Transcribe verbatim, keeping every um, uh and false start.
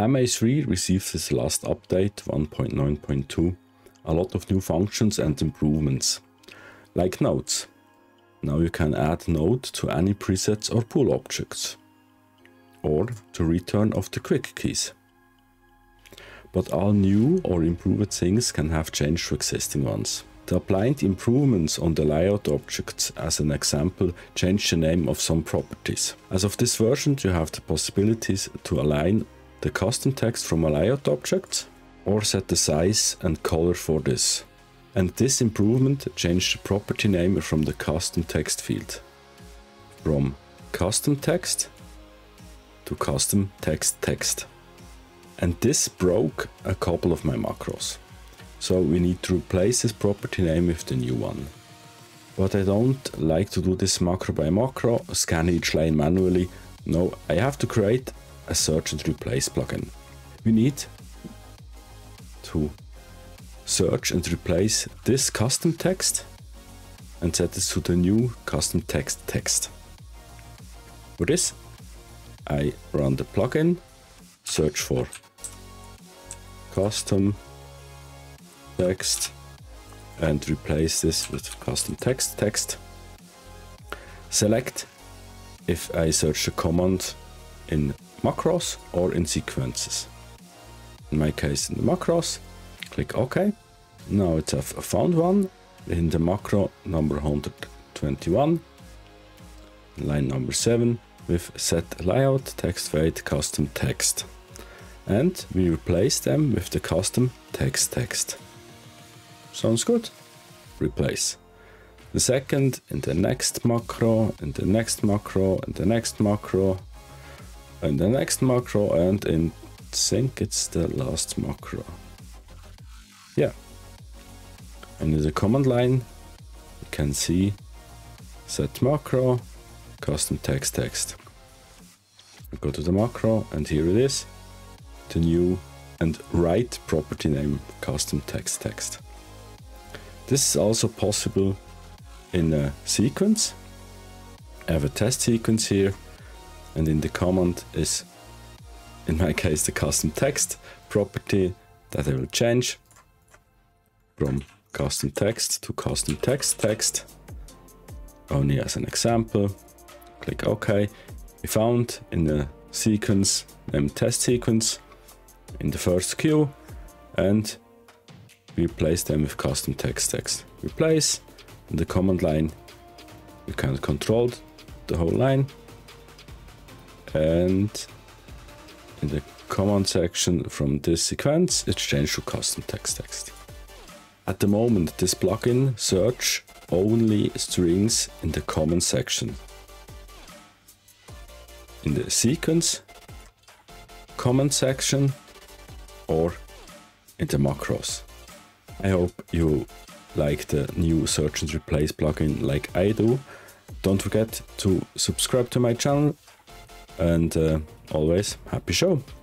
M A three received its last update, one point nine point two, a lot of new functions and improvements, like nodes. Now you can add node to any presets or pool objects, or to return of the quick keys. But all new or improved things can have changed to existing ones. The applied improvements on the layout objects, as an example, change the name of some properties. As of this version, you have the possibilities to align the custom text from a layout object, or set the size and color for this. And this improvement changed the property name from the custom text field, from custom text to custom text text. And this broke a couple of my macros. So we need to replace this property name with the new one. But I don't like to do this macro by macro, scan each line manually. No, I have to create a search and replace plugin. We need to search and replace this custom text and set this to the new custom text text. For this, I run the plugin, search for custom text and replace this with custom text text. Select if I search the command in macros or in sequences. In my case in the macros, click OK. Now it's a found one in the macro number one hundred twenty-one, line number seven, with set layout text weight custom text. And we replace them with the custom text text. Sounds good? Replace. The second in the next macro, in the next macro, in the next macro, and the next macro, and in I think it's the last macro. Yeah. And in the command line, you can see set macro, custom text text. I go to the macro, and here it is, the new and right property name custom text text. This is also possible in a sequence. I have a test sequence here, and in the command is, in my case, the custom text property that I will change from custom text to custom text text. Only as an example. Click OK. We found in the sequence named test sequence in the first queue, and we replace them with custom text text. Replace. In the command line, we can control the whole line, and in the command section from this sequence, it's changed to custom text text. At the moment, this plugin search only strings in the command section. In the sequence, command section, or in the macros. I hope you like the new search and replace plugin like I do. Don't forget to subscribe to my channel, and uh, always happy show.